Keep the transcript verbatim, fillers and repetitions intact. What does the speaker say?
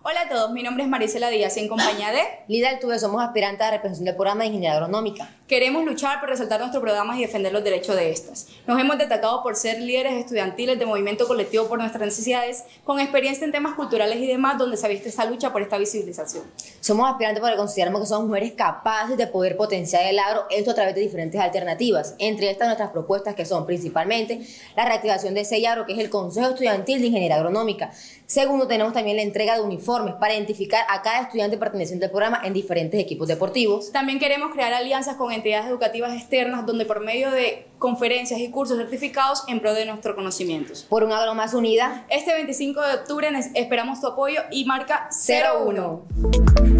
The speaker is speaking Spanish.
Hola a todos, mi nombre es Marisela Díaz y en compañía de Lida Altuve, somos aspirantes a representación del programa de Ingeniería Agronómica. Queremos luchar por resaltar nuestros programas y defender los derechos de estas. Nos hemos destacado por ser líderes estudiantiles de movimiento colectivo por nuestras necesidades, con experiencia en temas culturales y demás, donde se ha visto esta lucha por esta visibilización. Somos aspirantes porque consideramos que somos mujeres capaces de poder potenciar el agro, esto a través de diferentes alternativas. Entre estas nuestras propuestas que son principalmente la reactivación de SEIAGRO, que es el Consejo Estudiantil de Ingeniería Agronómica. Segundo, tenemos también la entrega de uniformes para identificar a cada estudiante perteneciente al programa en diferentes equipos deportivos. También queremos crear alianzas con entidades educativas externas donde por medio de conferencias y cursos certificados en pro de nuestros conocimientos. Por un agro más unida. Este veinticinco de octubre esperamos tu apoyo y marca cero uno.